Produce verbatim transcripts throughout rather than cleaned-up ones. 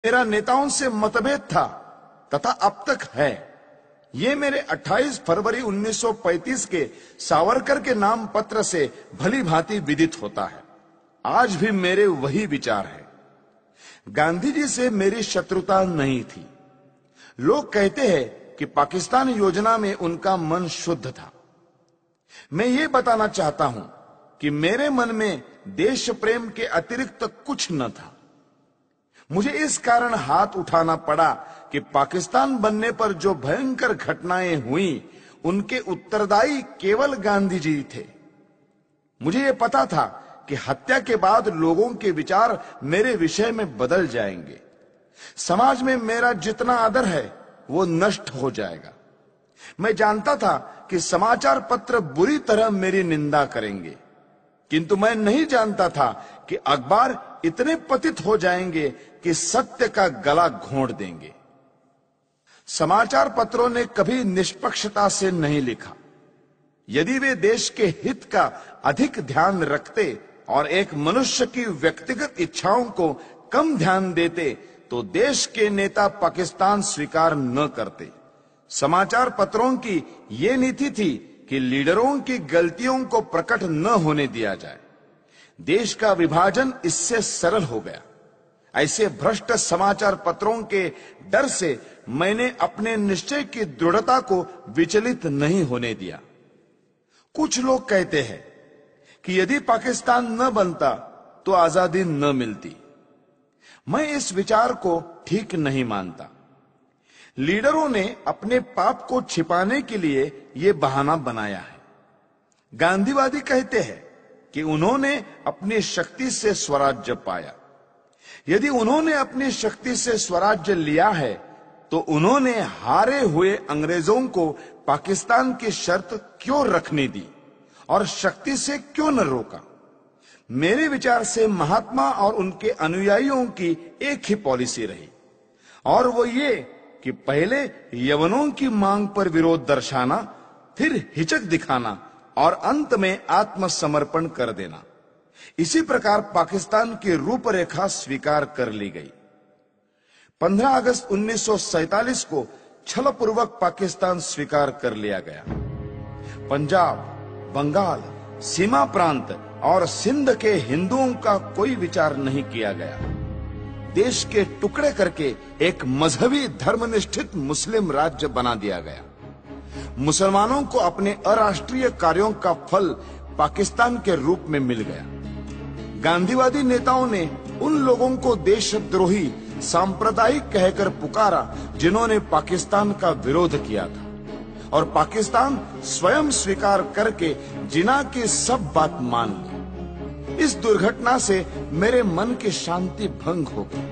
मेरा नेताओं से मतभेद था तथा अब तक है। ये मेरे अट्ठाईस फरवरी उन्नीस सौ पैंतीस के सावरकर के नाम पत्र से भली भांति विदित होता है। आज भी मेरे वही विचार है। गांधी जी से मेरी शत्रुता नहीं थी। लोग कहते हैं कि पाकिस्तान योजना में उनका मन शुद्ध था। मैं ये बताना चाहता हूं कि मेरे मन में देश प्रेम के अतिरिक्त कुछ न था। मुझे इस कारण हाथ उठाना पड़ा कि पाकिस्तान बनने पर जो भयंकर घटनाएं हुई उनके उत्तरदायी केवल गांधी जी थे। मुझे यह पता था कि हत्या के बाद लोगों के विचार मेरे विषय में बदल जाएंगे। समाज में मेरा जितना आदर है वो नष्ट हो जाएगा। मैं जानता था कि समाचार पत्र बुरी तरह मेरी निंदा करेंगे, किंतु मैं नहीं जानता था कि अखबार इतने पतित हो जाएंगे कि सत्य का गला घोंट देंगे। समाचार पत्रों ने कभी निष्पक्षता से नहीं लिखा। यदि वे देश के हित का अधिक ध्यान रखते और एक मनुष्य की व्यक्तिगत इच्छाओं को कम ध्यान देते तो देश के नेता पाकिस्तान स्वीकार न करते। समाचार पत्रों की ये नीति थी कि लीडरों की गलतियों को प्रकट न होने दिया जाए। देश का विभाजन इससे सरल हो गया। ऐसे भ्रष्ट समाचार पत्रों के डर से मैंने अपने निश्चय की दृढ़ता को विचलित नहीं होने दिया। कुछ लोग कहते हैं कि यदि पाकिस्तान न बनता तो आजादी न मिलती। मैं इस विचार को ठीक नहीं मानता। लीडरों ने अपने पाप को छिपाने के लिए यह बहाना बनाया है। गांधीवादी कहते हैं कि उन्होंने अपनी शक्ति से स्वराज्य पाया। यदि उन्होंने अपनी शक्ति से स्वराज्य लिया है तो उन्होंने हारे हुए अंग्रेजों को पाकिस्तान की शर्त क्यों रखने दी और शक्ति से क्यों न रोका। मेरे विचार से महात्मा और उनके अनुयायियों की एक ही पॉलिसी रही, और वो ये कि पहले यवनों की मांग पर विरोध दर्शाना, फिर हिचक दिखाना और अंत में आत्मसमर्पण कर देना। इसी प्रकार पाकिस्तान की रूपरेखा स्वीकार कर ली गई। पंद्रह अगस्त उन्नीस सौ सैंतालीस को छलपूर्वक पाकिस्तान स्वीकार कर लिया गया। पंजाब, बंगाल, सीमा प्रांत और सिंध के हिंदुओं का कोई विचार नहीं किया गया। देश के टुकड़े करके एक मजहबी धर्मनिष्ठित मुस्लिम राज्य बना दिया गया। मुसलमानों को अपने अराष्ट्रीय कार्यों का फल पाकिस्तान के रूप में मिल गया। गांधीवादी नेताओं ने उन लोगों को देशद्रोही सांप्रदायिक कहकर पुकारा जिन्होंने पाकिस्तान का विरोध किया था, और पाकिस्तान स्वयं स्वीकार करके जिना की सब बात मान ली। इस दुर्घटना से मेरे मन की शांति भंग हो गई।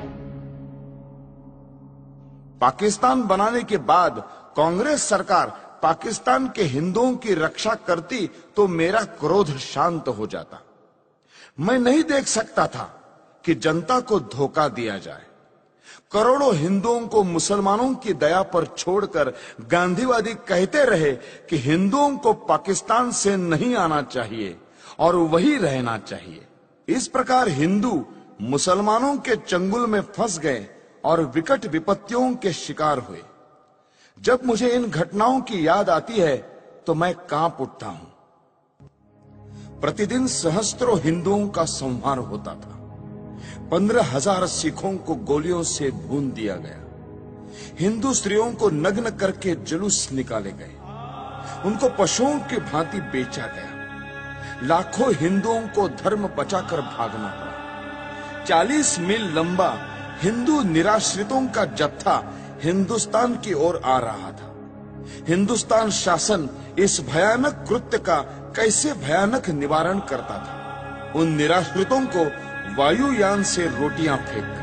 पाकिस्तान बनाने के बाद कांग्रेस सरकार पाकिस्तान के हिंदुओं की रक्षा करती तो मेरा क्रोध शांत हो जाता। मैं नहीं देख सकता था कि जनता को धोखा दिया जाए। करोड़ों हिंदुओं को मुसलमानों की दया पर छोड़कर गांधीवादी कहते रहे कि हिंदुओं को पाकिस्तान से नहीं आना चाहिए और वही रहना चाहिए। इस प्रकार हिंदू मुसलमानों के चंगुल में फंस गए और विकट विपत्तियों के शिकार हुए। जब मुझे इन घटनाओं की याद आती है तो मैं कांप उठता हूं। प्रतिदिन सहस्त्रों हिंदुओं का संहार होता था। पंद्रह हजार सिखों को गोलियों से भून दिया गया। हिंदू स्त्रियों को नग्न करके जुलूस निकाले गए। उनको पशुओं की भांति बेचा गया। लाखों हिंदुओं को धर्म बचाकर भागना पड़ा। चालीस मील लंबा हिंदू निराश्रितों का जत्था हिंदुस्तान की ओर आ रहा था। हिंदुस्तान शासन इस भयानक कृत्य का कैसे भयानक निवारण करता था। उन निराश्रितों को वायुयान से रोटियां फेंककर।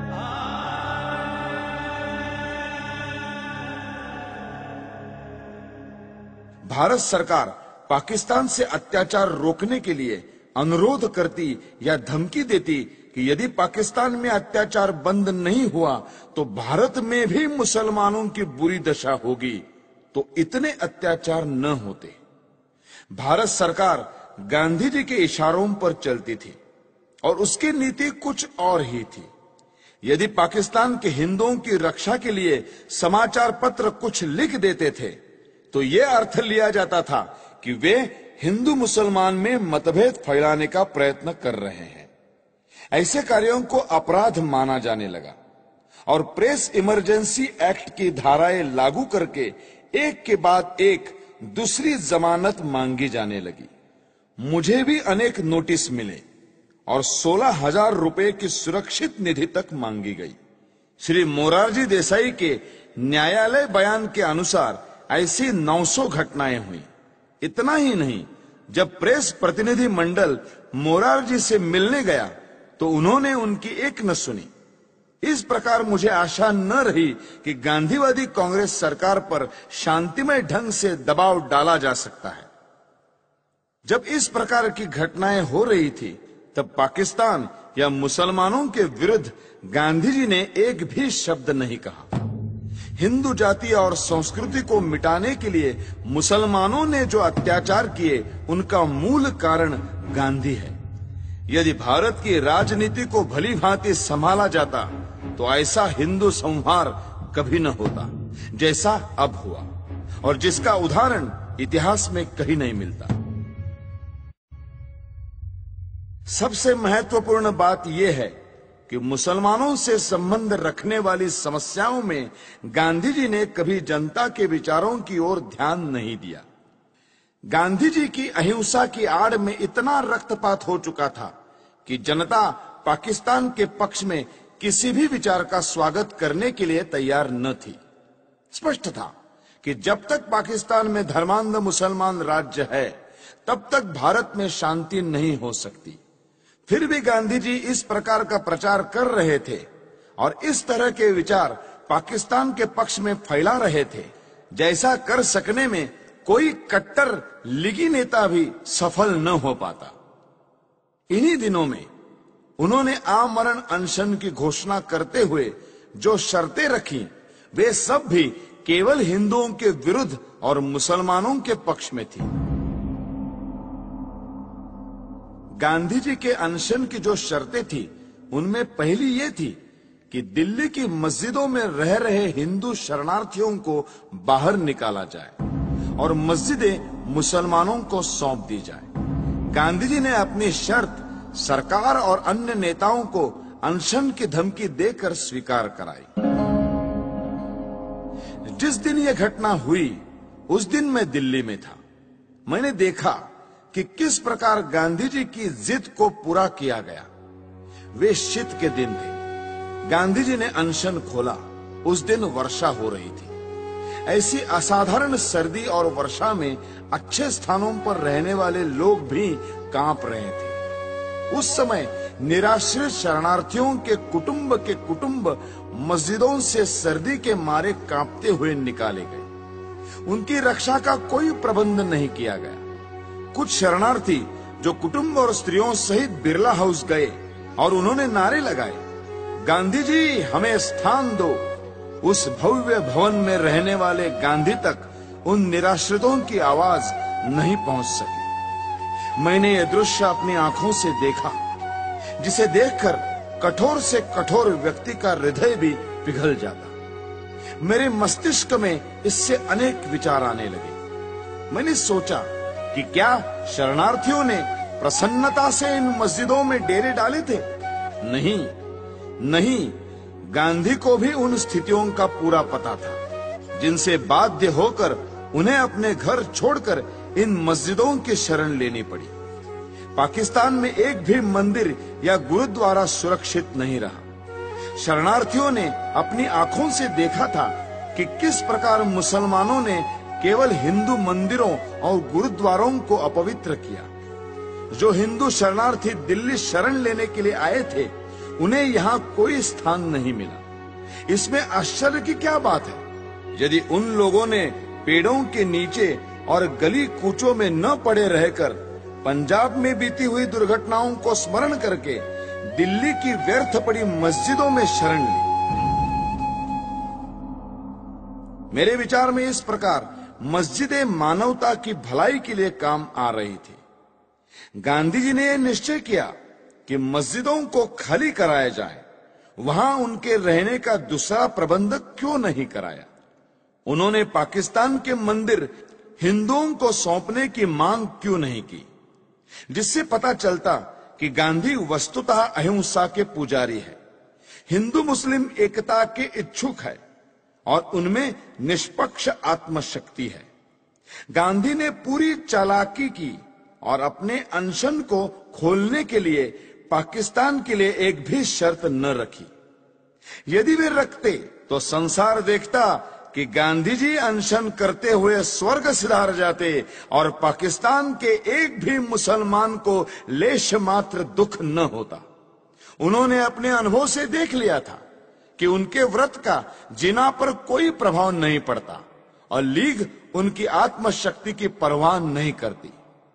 भारत सरकार पाकिस्तान से अत्याचार रोकने के लिए अनुरोध करती या धमकी देती कि यदि पाकिस्तान में अत्याचार बंद नहीं हुआ तो भारत में भी मुसलमानों की बुरी दशा होगी, तो इतने अत्याचार न होते। भारत सरकार गांधी जी के इशारों पर चलती थी और उसकी नीति कुछ और ही थी। यदि पाकिस्तान के हिंदुओं की रक्षा के लिए समाचार पत्र कुछ लिख देते थे तो यह अर्थ लिया जाता था कि वे हिंदू मुसलमान में मतभेद फैलाने का प्रयत्न कर रहे हैं। ऐसे कार्यों को अपराध माना जाने लगा और प्रेस इमरजेंसी एक्ट की धाराएं लागू करके एक के बाद एक दूसरी जमानत मांगी जाने लगी। मुझे भी अनेक नोटिस मिले और सोलह हजार रुपए की सुरक्षित निधि तक मांगी गई। श्री मोरारजी देसाई के न्यायालय बयान के अनुसार ऐसी नौ सौ घटनाएं हुई। इतना ही नहीं, जब प्रेस प्रतिनिधि मंडल मोरारजी से मिलने गया तो उन्होंने उनकी एक न सुनी। इस प्रकार मुझे आशा न रही कि गांधीवादी कांग्रेस सरकार पर शांतिमय ढंग से दबाव डाला जा सकता है। जब इस प्रकार की घटनाएं हो रही थी तब पाकिस्तान या मुसलमानों के विरुद्ध गांधी जी ने एक भी शब्द नहीं कहा। हिंदू जाति और संस्कृति को मिटाने के लिए मुसलमानों ने जो अत्याचार किए उनका मूल कारण गांधी है। यदि भारत की राजनीति को भली भांति संभाला जाता तो ऐसा हिंदू संहार कभी न होता जैसा अब हुआ, और जिसका उदाहरण इतिहास में कहीं नहीं मिलता। सबसे महत्वपूर्ण बात यह है कि मुसलमानों से संबंध रखने वाली समस्याओं में गांधी जी ने कभी जनता के विचारों की ओर ध्यान नहीं दिया। गांधी जी की अहिंसा की आड़ में इतना रक्तपात हो चुका था कि जनता पाकिस्तान के पक्ष में किसी भी विचार का स्वागत करने के लिए तैयार न थी। स्पष्ट था कि जब तक पाकिस्तान में धर्मांध मुसलमान राज्य है तब तक भारत में शांति नहीं हो सकती। फिर भी गांधी जी इस प्रकार का प्रचार कर रहे थे और इस तरह के विचार पाकिस्तान के पक्ष में फैला रहे थे जैसा कर सकने में कोई कट्टर लीगी नेता भी सफल न हो पाता। इन्हीं दिनों में उन्होंने आमरण अनशन की घोषणा करते हुए जो शर्तें रखी वे सब भी केवल हिंदुओं के विरुद्ध और मुसलमानों के पक्ष में थी। गांधी जी के अनशन की जो शर्तें थी उनमें पहली ये थी कि दिल्ली की मस्जिदों में रह रहे हिंदू शरणार्थियों को बाहर निकाला जाए और मस्जिदें मुसलमानों को सौंप दी जाए। गांधी जी ने अपनी शर्त सरकार और अन्य नेताओं को अनशन की धमकी देकर स्वीकार कराई। जिस दिन यह घटना हुई उस दिन मैं दिल्ली में था। मैंने देखा कि किस प्रकार गांधी जी की जिद को पूरा किया गया। वे शीत के दिन थे। गांधी जी ने अनशन खोला। उस दिन वर्षा हो रही थी। ऐसी असाधारण सर्दी और वर्षा में अच्छे स्थानों पर रहने वाले लोग भी कांप रहे थे। उस समय निराश्रित शरणार्थियों के कुटुंब के कुटुंब मस्जिदों से सर्दी के मारे कांपते हुए निकाले गए। उनकी रक्षा का कोई प्रबंध नहीं किया गया। कुछ शरणार्थी जो कुटुंब और स्त्रियों सहित बिरला हाउस गए और उन्होंने नारे लगाए, गांधी जी हमें स्थान दो। उस भव्य भवन में रहने वाले गांधी तक उन निराश्रितों की आवाज नहीं पहुंच सकी। मैंने यह दृश्य अपनी आंखों से देखा जिसे देखकर कठोर से कठोर व्यक्ति का हृदय भी पिघल जाता। मेरे मस्तिष्क में इससे अनेक विचार आने लगे। मैंने सोचा कि क्या शरणार्थियों ने प्रसन्नता से इन मस्जिदों में डेरे डाले थे? नहीं, नहीं, गांधी को भी उन स्थितियों का पूरा पता था जिनसे बाध्य होकर उन्हें अपने घर छोड़कर इन मस्जिदों की शरण लेनी पड़ी। पाकिस्तान में एक भी मंदिर या गुरुद्वारा सुरक्षित नहीं रहा। शरणार्थियों ने अपनी आंखों से देखा था कि किस प्रकार मुसलमानों ने केवल हिंदू मंदिरों और गुरुद्वारों को अपवित्र किया। जो हिंदू शरणार्थी दिल्ली शरण लेने के लिए आए थे उन्हें यहाँ कोई स्थान नहीं मिला। इसमें आश्चर्य की क्या बात है? यदि उन लोगों ने पेड़ों के नीचे और गली कूचों में न पड़े रहकर पंजाब में बीती हुई दुर्घटनाओं को स्मरण करके दिल्ली की व्यर्थ पड़ी मस्जिदों में शरण ली। मेरे विचार में इस प्रकार मस्जिदें मानवता की भलाई के लिए काम आ रही थी। गांधी जी ने यह निश्चय किया कि मस्जिदों को खाली कराया जाए, वहां उनके रहने का दूसरा प्रबंध क्यों नहीं कराया? उन्होंने पाकिस्तान के मंदिर हिंदुओं को सौंपने की मांग क्यों नहीं की, जिससे पता चलता कि गांधी वस्तुतः अहिंसा के पुजारी है, हिंदू मुस्लिम एकता के इच्छुक है और उनमें निष्पक्ष आत्मशक्ति है। गांधी ने पूरी चालाकी की और अपने अनशन को खोलने के लिए पाकिस्तान के लिए एक भी शर्त न रखी। यदि वे रखते तो संसार देखता कि गांधी जी अनशन करते हुए स्वर्ग सिधार जाते और पाकिस्तान के एक भी मुसलमान को लेश मात्र दुख न होता। उन्होंने अपने अनुभव से देख लिया था कि उनके व्रत का जिना पर कोई प्रभाव नहीं पड़ता और लीग उनकी आत्मशक्ति की परवाह नहीं करती।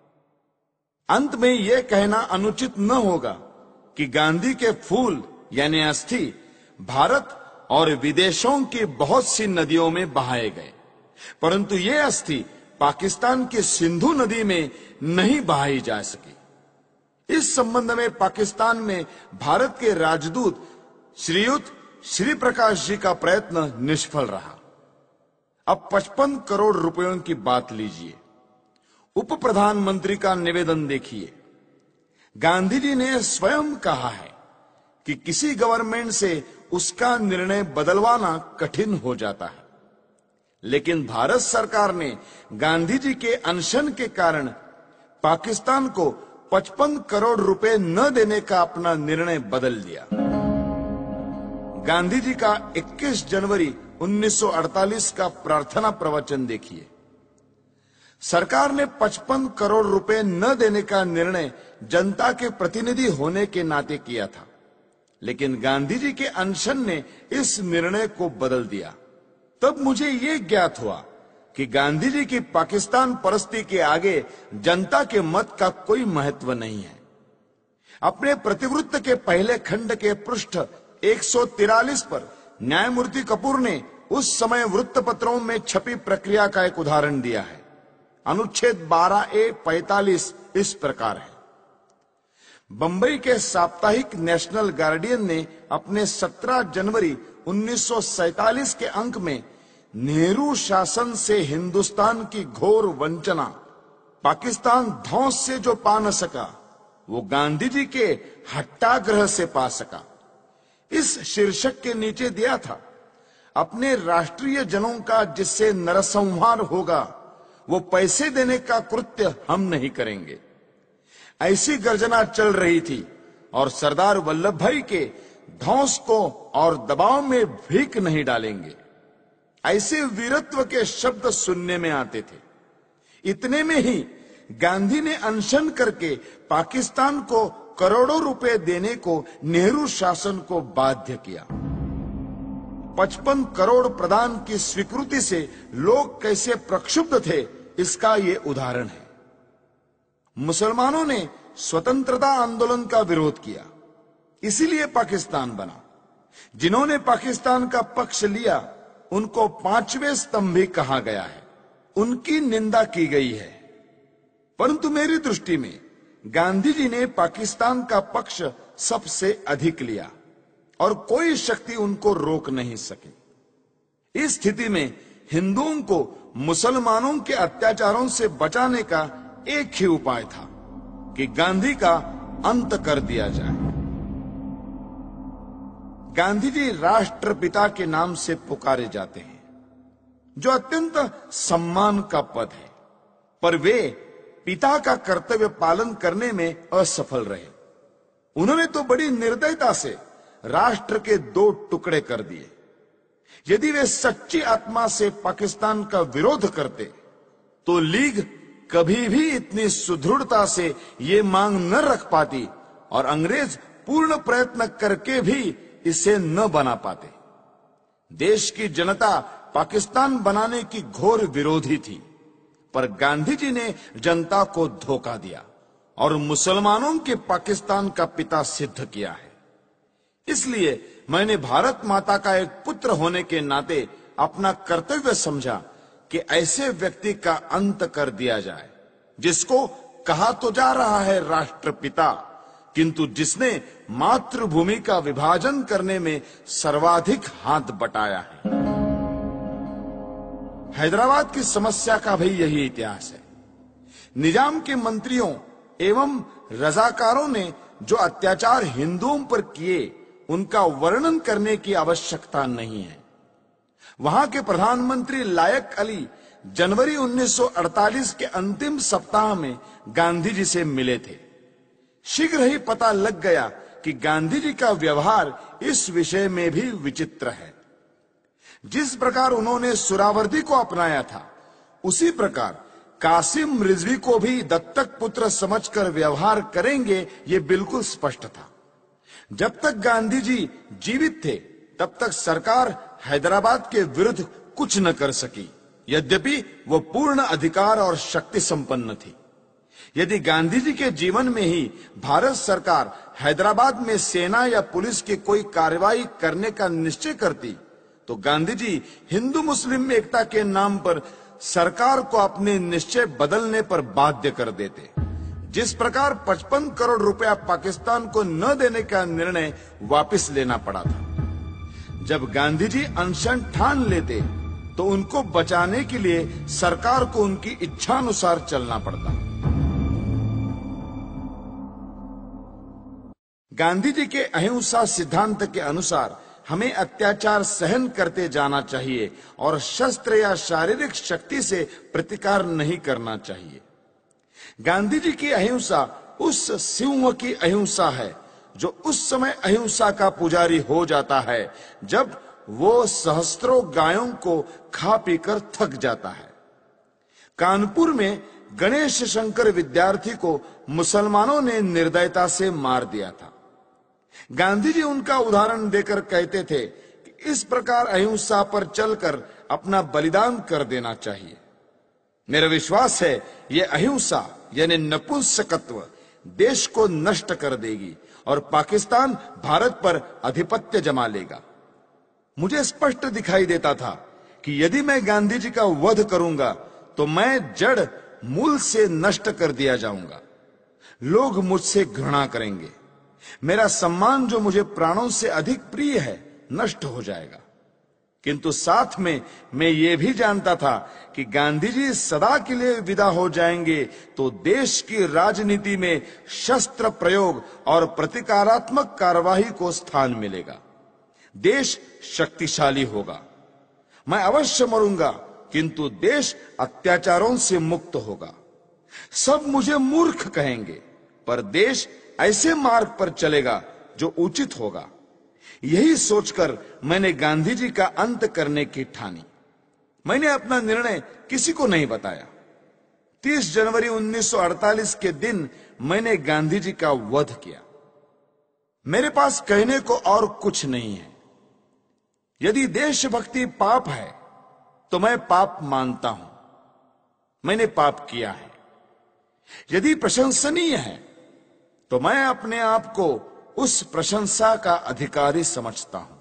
अंत में यह कहना अनुचित न होगा कि गांधी के फूल यानी अस्थि भारत और विदेशों की बहुत सी नदियों में बहाए गए, परंतु ये अस्थि पाकिस्तान की सिंधु नदी में नहीं बहाई जा सकी। इस संबंध में पाकिस्तान में भारत के राजदूत श्रीयुत श्री प्रकाश जी का प्रयत्न निष्फल रहा। अब पचपन करोड़ रुपयों की बात लीजिए। उप प्रधानमंत्री का निवेदन देखिए। गांधी जी ने स्वयं कहा है कि किसी गवर्नमेंट से उसका निर्णय बदलवाना कठिन हो जाता है, लेकिन भारत सरकार ने गांधी जी के अनशन के कारण पाकिस्तान को पचपन करोड़ रुपए न देने का अपना निर्णय बदल दिया। गांधी जी का इक्कीस जनवरी उन्नीस सौ अड़तालीस का प्रार्थना प्रवचन देखिए। सरकार ने पचपन करोड़ रुपए न देने का निर्णय जनता के प्रतिनिधि होने के नाते किया था, लेकिन गांधी जी के अनशन ने इस निर्णय को बदल दिया। तब मुझे ये ज्ञात हुआ कि गांधी जी की पाकिस्तान परस्ती के आगे जनता के मत का कोई महत्व नहीं है। अपने प्रतिवृत्त के पहले खंड के पृष्ठ एक सौ तिरालीस पर न्यायमूर्ति कपूर ने उस समय वृत्तपत्रों में छपी प्रक्रिया का एक उदाहरण दिया है। अनुच्छेद बारह ए पैंतालीस इस प्रकार है। बंबई के साप्ताहिक नेशनल गार्डियन ने अपने सत्रह जनवरी उन्नीस सौ सैतालीस के अंक में नेहरू शासन से हिंदुस्तान की घोर वंचना, पाकिस्तान ध्वंस से जो पा न सका वो गांधी जी के हट्टाग्रह से पा सका, इस शीर्षक के नीचे दिया था, अपने राष्ट्रीय जनों का जिससे नरसंहार होगा वो पैसे देने का कृत्य हम नहीं करेंगे। ऐसी गर्जना चल रही थी और सरदार वल्लभ भाई के ध्वंस को और दबाव में भीख नहीं डालेंगे, ऐसे वीरत्व के शब्द सुनने में आते थे। इतने में ही गांधी ने अनशन करके पाकिस्तान को करोड़ों रुपए देने को नेहरू शासन को बाध्य किया। पचपन करोड़ प्रदान की स्वीकृति से लोग कैसे प्रक्षुब्ध थे, इसका ये उदाहरण है। मुसलमानों ने स्वतंत्रता आंदोलन का विरोध किया, इसीलिए पाकिस्तान बना। जिन्होंने पाकिस्तान का पक्ष लिया उनको पांचवें स्तंभी कहा गया है, उनकी निंदा की गई है। परंतु मेरी दृष्टि में गांधी जी ने पाकिस्तान का पक्ष सबसे अधिक लिया और कोई शक्ति उनको रोक नहीं सकी। इस स्थिति में हिंदुओं को मुसलमानों के अत्याचारों से बचाने का एक ही उपाय था कि गांधी का अंत कर दिया जाए। गांधी जी राष्ट्रपिता के नाम से पुकारे जाते हैं, जो अत्यंत सम्मान का पद है, पर वे पिता का कर्तव्य पालन करने में असफल रहे। उन्होंने तो बड़ी निर्दयता से राष्ट्र के दो टुकड़े कर दिए। यदि वे सच्ची आत्मा से पाकिस्तान का विरोध करते तो लीग कभी भी इतनी सुदृढ़ता से ये मांग न रख पाती और अंग्रेज पूर्ण प्रयत्न करके भी इसे न बना पाते। देश की जनता पाकिस्तान बनाने की घोर विरोधी थी, पर गांधी जी ने जनता को धोखा दिया और मुसलमानों के पाकिस्तान का पिता सिद्ध किया है। इसलिए मैंने भारत माता का एक पुत्र होने के नाते अपना कर्तव्य समझा कि ऐसे व्यक्ति का अंत कर दिया जाए, जिसको कहा तो जा रहा है राष्ट्रपिता, किंतु जिसने मातृभूमि का विभाजन करने में सर्वाधिक हाथ बटाया है। हैदराबाद की समस्या का भी यही इतिहास है। निजाम के मंत्रियों एवं रजाकारों ने जो अत्याचार हिंदुओं पर किए, उनका वर्णन करने की आवश्यकता नहीं है। वहां के प्रधानमंत्री लायक अली जनवरी उन्नीस सौ अड़तालीस के अंतिम सप्ताह में गांधी जी से मिले थे। शीघ्र ही पता लग गया कि गांधी जी का व्यवहार इस विषय में भी विचित्र है। जिस प्रकार उन्होंने सुरावर्दी को अपनाया था, उसी प्रकार कासिम रिजवी को भी दत्तक पुत्र समझकर व्यवहार करेंगे, ये बिल्कुल स्पष्ट था। जब तक गांधी जी जीवित थे, तब तक सरकार हैदराबाद के विरुद्ध कुछ न कर सकी, यद्यपि वो पूर्ण अधिकार और शक्ति संपन्न थी। यदि गांधी जी के जीवन में ही भारत सरकार हैदराबाद में सेना या पुलिस की कोई कार्रवाई करने का निश्चय करती, तो गांधी जी हिंदू मुस्लिम एकता के नाम पर सरकार को अपने निश्चय बदलने पर बाध्य कर देते। जिस प्रकार पचपन करोड़ रुपया पाकिस्तान को न देने का निर्णय वापस लेना पड़ा था। जब गांधी जी अनशन ठान लेते, तो उनको बचाने के लिए सरकार को उनकी इच्छानुसार चलना पड़ता। गांधी जी के अहिंसा सिद्धांत के अनुसार हमें अत्याचार सहन करते जाना चाहिए और शस्त्र या शारीरिक शक्ति से प्रतिकार नहीं करना चाहिए। गांधी जी की अहिंसा उस सिंह की अहिंसा है जो उस समय अहिंसा का पुजारी हो जाता है, जब वो सहस्त्रों गायों को खा पीकर थक जाता है। कानपुर में गणेश शंकर विद्यार्थी को मुसलमानों ने निर्दयता से मार दिया था। गांधी जी उनका उदाहरण देकर कहते थे कि इस प्रकार अहिंसा पर चलकर अपना बलिदान कर देना चाहिए। मेरा विश्वास है यह अहिंसा यानी नपुंसकत्व देश को नष्ट कर देगी और पाकिस्तान भारत पर आधिपत्य जमा लेगा। मुझे स्पष्ट दिखाई देता था कि यदि मैं गांधी जी का वध करूंगा, तो मैं जड़ मूल से नष्ट कर दिया जाऊंगा। लोग मुझसे घृणा करेंगे। मेरा सम्मान जो मुझे प्राणों से अधिक प्रिय है, नष्ट हो जाएगा। किंतु साथ में मैं ये भी जानता था कि गांधी जी सदा के लिए विदा हो जाएंगे, तो देश की राजनीति में शस्त्र प्रयोग और प्रतिकारात्मक कार्यवाही को स्थान मिलेगा। देश शक्तिशाली होगा। मैं अवश्य मरूंगा, किंतु देश अत्याचारों से मुक्त होगा। सब मुझे मूर्ख कहेंगे, पर देश ऐसे मार्ग पर चलेगा जो उचित होगा। यही सोचकर मैंने गांधी जी का अंत करने की ठानी। मैंने अपना निर्णय किसी को नहीं बताया। तीस जनवरी उन्नीस सौ अड़तालीस के दिन मैंने गांधी जी का वध किया। मेरे पास कहने को और कुछ नहीं है। यदि देशभक्ति पाप है, तो मैं पाप मानता हूं। मैंने पाप किया है। यदि प्रशंसनीय है, तो मैं अपने आप को उस प्रशंसा का अधिकारी समझता हूं।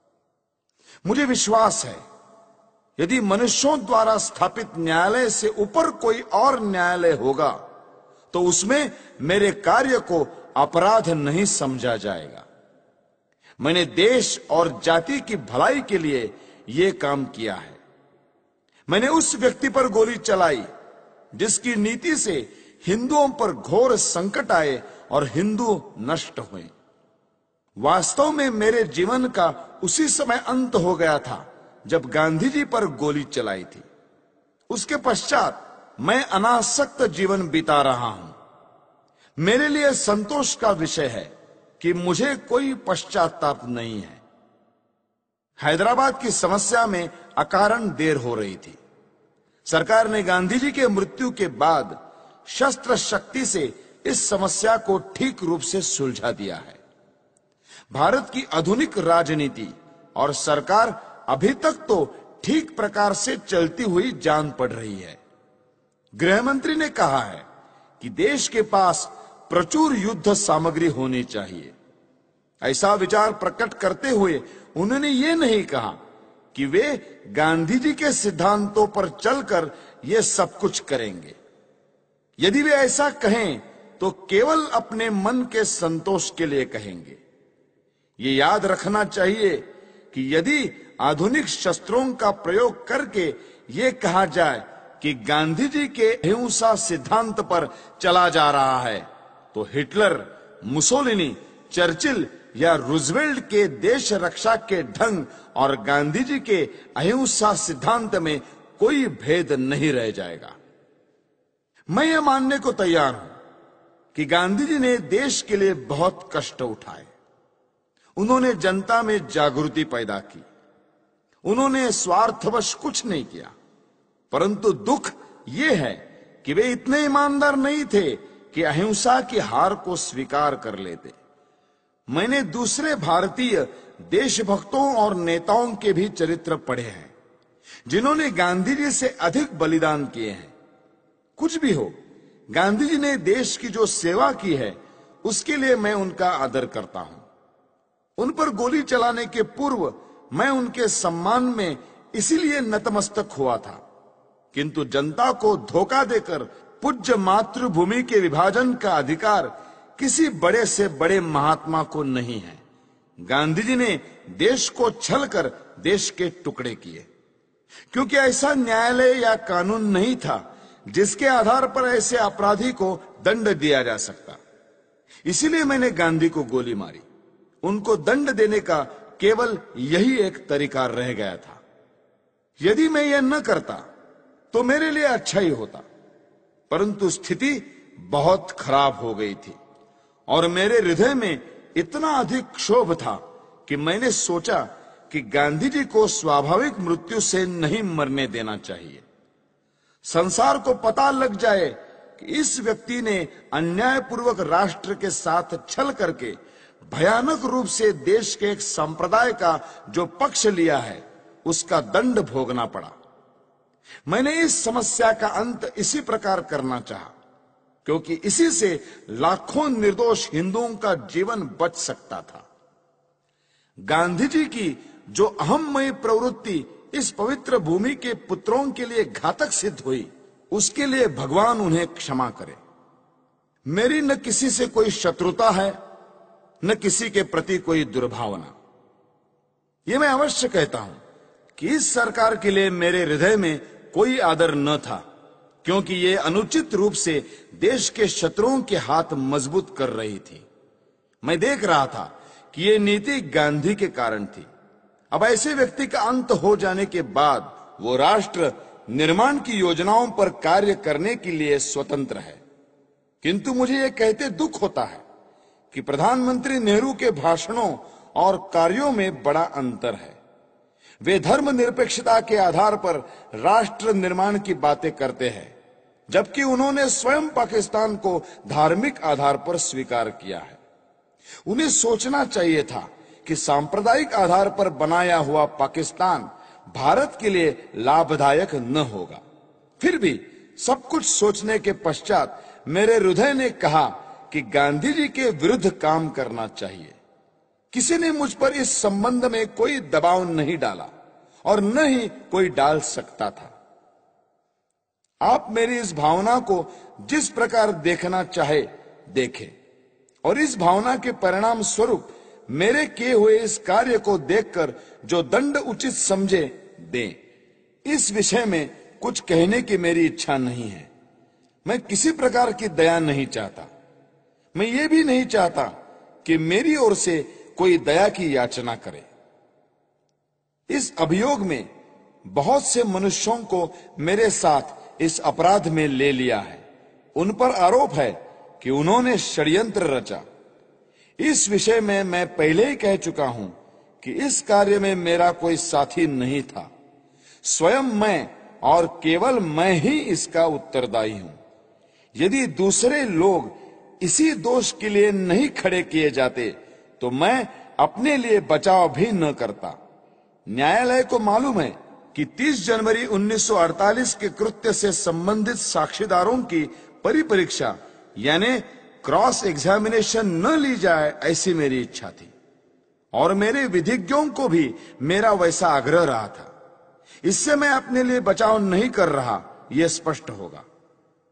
मुझे विश्वास है, यदि मनुष्यों द्वारा स्थापित न्यायालय से ऊपर कोई और न्यायालय होगा, तो उसमें मेरे कार्य को अपराध नहीं समझा जाएगा। मैंने देश और जाति की भलाई के लिए यह काम किया है। मैंने उस व्यक्ति पर गोली चलाई जिसकी नीति से हिंदुओं पर घोर संकट आए और हिंदू नष्ट हुए। वास्तव में मेरे जीवन का उसी समय अंत हो गया था जब गांधी जी पर गोली चलाई थी। उसके पश्चात मैं अनासक्त जीवन बिता रहा हूं। मेरे लिए संतोष का विषय है कि मुझे कोई पश्चाताप नहीं है। हैदराबाद की समस्या में अकारण देर हो रही थी। सरकार ने गांधी जी के मृत्यु के बाद शस्त्र शक्ति से इस समस्या को ठीक रूप से सुलझा दिया है। भारत की आधुनिक राजनीति और सरकार अभी तक तो ठीक प्रकार से चलती हुई जान पड़ रही है। गृह मंत्री ने कहा है कि देश के पास प्रचुर युद्ध सामग्री होनी चाहिए। ऐसा विचार प्रकट करते हुए उन्होंने ये नहीं कहा कि वे गांधी जी के सिद्धांतों पर चलकर ये सब कुछ करेंगे। यदि वे ऐसा कहें तो केवल अपने मन के संतोष के लिए कहेंगे। ये याद रखना चाहिए कि यदि आधुनिक शस्त्रों का प्रयोग करके ये कहा जाए कि गांधी जी के अहिंसा सिद्धांत पर चला जा रहा है, तो हिटलर, मुसोलिनी, चर्चिल या रूजवेल्ट के देश रक्षा के ढंग और गांधी जी के अहिंसा सिद्धांत में कोई भेद नहीं रह जाएगा। मैं ये मानने को तैयार हूं कि गांधी जी ने देश के लिए बहुत कष्ट उठाए। उन्होंने जनता में जागृति पैदा की। उन्होंने स्वार्थवश कुछ नहीं किया, परंतु दुख यह है कि वे इतने ईमानदार नहीं थे कि अहिंसा की हार को स्वीकार कर लेते। मैंने दूसरे भारतीय देशभक्तों और नेताओं के भी चरित्र पढ़े हैं जिन्होंने गांधी जी से अधिक बलिदान किए हैं। कुछ भी हो, गांधी जी ने देश की जो सेवा की है उसके लिए मैं उनका आदर करता हूं। उन पर गोली चलाने के पूर्व मैं उनके सम्मान में इसीलिए नतमस्तक हुआ था, किंतु जनता को धोखा देकर पूज्य मातृभूमि के विभाजन का अधिकार किसी बड़े से बड़े महात्मा को नहीं है। गांधी जी ने देश को छल कर देश के टुकड़े किए, क्योंकि ऐसा न्यायालय या कानून नहीं था जिसके आधार पर ऐसे अपराधी को दंड दिया जा सकता। इसीलिए मैंने गांधी को गोली मारी। उनको दंड देने का केवल यही एक तरीका रह गया था। यदि मैं यह न करता तो मेरे लिए अच्छा ही होता, परंतु स्थिति बहुत खराब हो गई थी और मेरे हृदय में इतना अधिक क्षोभ था कि मैंने सोचा कि गांधी जी को स्वाभाविक मृत्यु से नहीं मरने देना चाहिए। संसार को पता लग जाए कि इस व्यक्ति ने अन्यायपूर्वक राष्ट्र के साथ छल करके भयानक रूप से देश के एक संप्रदाय का जो पक्ष लिया है उसका दंड भोगना पड़ा। मैंने इस समस्या का अंत इसी प्रकार करना चाहा, क्योंकि इसी से लाखों निर्दोष हिंदुओं का जीवन बच सकता था। गांधी जी की जो अहममयी प्रवृत्ति इस पवित्र भूमि के पुत्रों के लिए घातक सिद्ध हुई, उसके लिए भगवान उन्हें क्षमा करे। मेरी न किसी से कोई शत्रुता है, न किसी के प्रति कोई दुर्भावना। यह मैं अवश्य कहता हूं कि इस सरकार के लिए मेरे हृदय में कोई आदर न था, क्योंकि ये अनुचित रूप से देश के शत्रुओं के हाथ मजबूत कर रही थी। मैं देख रहा था कि ये नीति गांधी के कारण थी। अब ऐसे व्यक्ति का अंत हो जाने के बाद वो राष्ट्र निर्माण की योजनाओं पर कार्य करने के लिए स्वतंत्र है। किंतु मुझे ये कहते दुख होता है कि प्रधानमंत्री नेहरू के भाषणों और कार्यों में बड़ा अंतर है। वे धर्मनिरपेक्षता के आधार पर राष्ट्र निर्माण की बातें करते हैं, जबकि उन्होंने स्वयं पाकिस्तान को धार्मिक आधार पर स्वीकार किया है। उन्हें सोचना चाहिए था कि सांप्रदायिक आधार पर बनाया हुआ पाकिस्तान भारत के लिए लाभदायक न होगा। फिर भी सब कुछ सोचने के पश्चात मेरे हृदय ने कहा कि गांधी जी के विरुद्ध काम करना चाहिए। किसी ने मुझ पर इस संबंध में कोई दबाव नहीं डाला और न ही कोई डाल सकता था। आप मेरी इस भावना को जिस प्रकार देखना चाहे देखें, और इस भावना के परिणाम स्वरूप मेरे किए हुए इस कार्य को देखकर जो दंड उचित समझे दें। इस विषय में कुछ कहने की मेरी इच्छा नहीं है। मैं किसी प्रकार की दया नहीं चाहता। मैं ये भी नहीं चाहता कि मेरी ओर से कोई दया की याचना करे। इस अभियोग में बहुत से मनुष्यों को मेरे साथ इस अपराध में ले लिया है। उन पर आरोप है कि उन्होंने षड्यंत्र रचा। इस विषय में मैं पहले ही कह चुका हूं कि इस कार्य में मेरा कोई साथी नहीं था। स्वयं मैं और केवल मैं ही इसका उत्तरदायी हूं। यदि दूसरे लोग इसी दोष के लिए नहीं खड़े किए जाते तो मैं अपने लिए बचाव भी न करता। न्यायालय को मालूम है कि तीस जनवरी उन्नीस सौ अड़तालीस के कृत्य से संबंधित साक्षीदारों की परिपरीक्षा यानी क्रॉस एग्जामिनेशन न ली जाए, ऐसी मेरी इच्छा थी और मेरे विधिज्ञों को भी मेरा वैसा आग्रह रहा था। इससे मैं अपने लिए बचाव नहीं कर रहा, यह स्पष्ट होगा।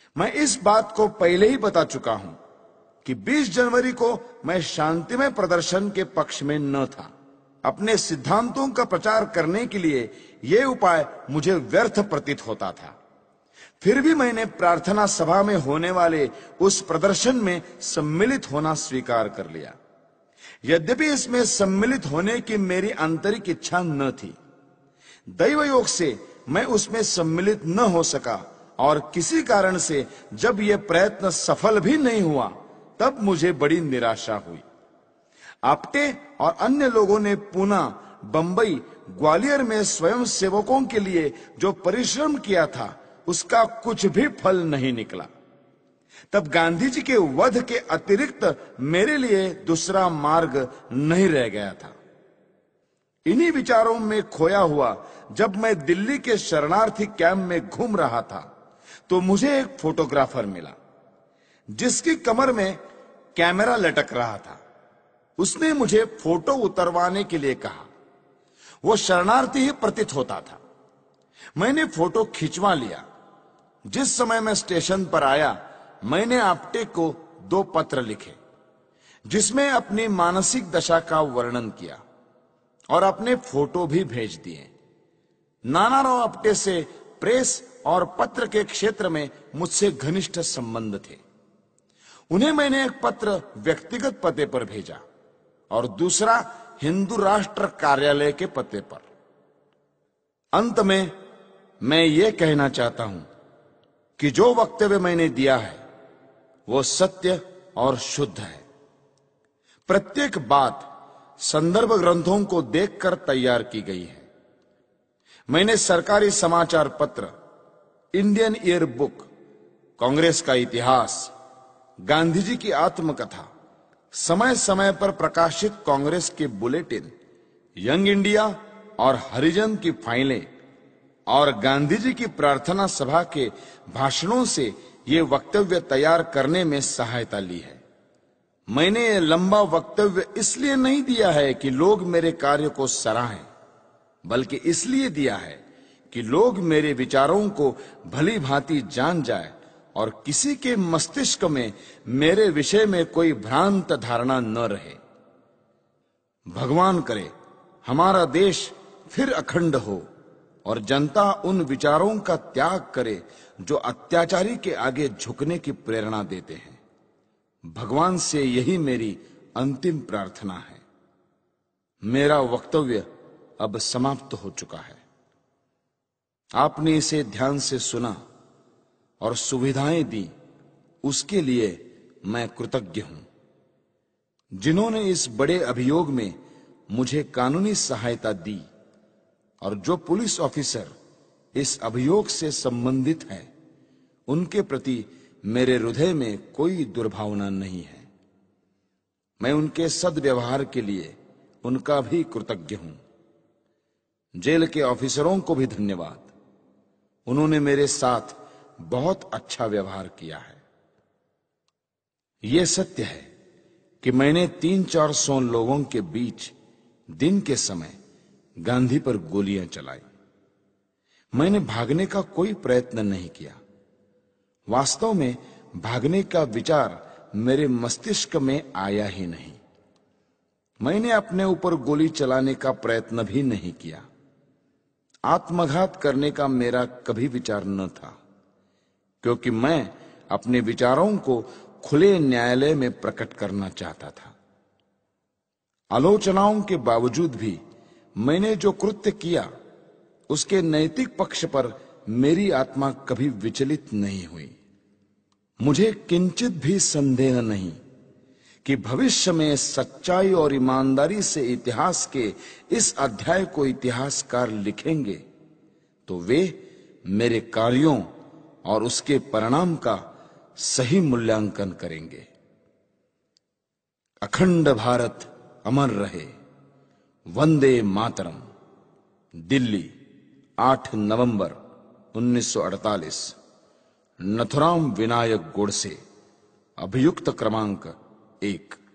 मैं इस बात को पहले ही बता चुका हूं कि बीस जनवरी को मैं शांतिमय प्रदर्शन के पक्ष में न था। अपने सिद्धांतों का प्रचार करने के लिए यह उपाय मुझे व्यर्थ प्रतीत होता था। फिर भी मैंने प्रार्थना सभा में होने वाले उस प्रदर्शन में सम्मिलित होना स्वीकार कर लिया। यद्यपि इसमें सम्मिलित होने की मेरी आंतरिक इच्छा न थी, दैव योग से मैं उसमें सम्मिलित न हो सका और किसी कारण से जब यह प्रयत्न सफल भी नहीं हुआ तब मुझे बड़ी निराशा हुई। आपटे और अन्य लोगों ने पूना, बंबई, ग्वालियर में स्वयं सेवकों के लिए जो परिश्रम किया था उसका कुछ भी फल नहीं निकला। तब गांधी जी के वध के अतिरिक्त मेरे लिए दूसरा मार्ग नहीं रह गया था। इन्हीं विचारों में खोया हुआ जब मैं दिल्ली के शरणार्थी कैंप में घूम रहा था तो मुझे एक फोटोग्राफर मिला जिसकी कमर में कैमरा लटक रहा था। उसने मुझे फोटो उतरवाने के लिए कहा। वो शरणार्थी ही प्रतीत होता था। मैंने फोटो खिंचवा लिया। जिस समय मैं स्टेशन पर आया मैंने आपटे को दो पत्र लिखे जिसमें अपनी मानसिक दशा का वर्णन किया और अपने फोटो भी भेज दिए। नानाराव आपटे से प्रेस और पत्र के क्षेत्र में मुझसे घनिष्ठ संबंध थे। उन्हें मैंने एक पत्र व्यक्तिगत पते पर भेजा और दूसरा हिंदू राष्ट्र कार्यालय के पते पर। अंत में मैं ये कहना चाहता हूं कि जो वक्तव्य मैंने दिया है वो सत्य और शुद्ध है। प्रत्येक बात संदर्भ ग्रंथों को देखकर तैयार की गई है। मैंने सरकारी समाचार पत्र, इंडियन ईयर बुक, कांग्रेस का इतिहास, गांधी जी की आत्मकथा, समय समय पर प्रकाशित कांग्रेस के बुलेटिन, यंग इंडिया और हरिजन की फाइलें और गांधी जी की प्रार्थना सभा के भाषणों से ये वक्तव्य तैयार करने में सहायता ली है। मैंने ये लंबा वक्तव्य इसलिए नहीं दिया है कि लोग मेरे कार्य को सराहें, बल्कि इसलिए दिया है कि लोग मेरे विचारों को भली भांति जान जाए और किसी के मस्तिष्क में मेरे विषय में कोई भ्रांत धारणा न रहे। भगवान करे हमारा देश फिर अखंड हो और जनता उन विचारों का त्याग करे जो अत्याचारी के आगे झुकने की प्रेरणा देते हैं। भगवान से यही मेरी अंतिम प्रार्थना है। मेरा वक्तव्य अब समाप्त हो चुका है। आपने इसे ध्यान से सुना और सुविधाएं दी, उसके लिए मैं कृतज्ञ हूं। जिन्होंने इस बड़े अभियोग में मुझे कानूनी सहायता दी और जो पुलिस ऑफिसर इस अभियोग से संबंधित है, उनके प्रति मेरे हृदय में कोई दुर्भावना नहीं है। मैं उनके सद्व्यवहार के लिए उनका भी कृतज्ञ हूं। जेल के ऑफिसरों को भी धन्यवाद। उन्होंने मेरे साथ बहुत अच्छा व्यवहार किया है। यह सत्य है कि मैंने तीन चार सौ लोगों के बीच दिन के समय गांधी पर गोलियां चलाई। मैंने भागने का कोई प्रयत्न नहीं किया। वास्तव में भागने का विचार मेरे मस्तिष्क में आया ही नहीं। मैंने अपने ऊपर गोली चलाने का प्रयत्न भी नहीं किया। आत्मघात करने का मेरा कभी विचार न था, क्योंकि मैं अपने विचारों को खुले न्यायालय में प्रकट करना चाहता था। आलोचनाओं के बावजूद भी मैंने जो कृत्य किया उसके नैतिक पक्ष पर मेरी आत्मा कभी विचलित नहीं हुई। मुझे किंचित भी संदेह नहीं कि भविष्य में सच्चाई और ईमानदारी से इतिहास के इस अध्याय को इतिहासकार लिखेंगे तो वे मेरे कार्यों और उसके परिणाम का सही मूल्यांकन करेंगे। अखंड भारत अमर रहे। वंदे मातरम। दिल्ली, आठ नवंबर उन्नीस सौ अड़तालीस। नथुराम विनायक गोडसे। अभियुक्त क्रमांक एक।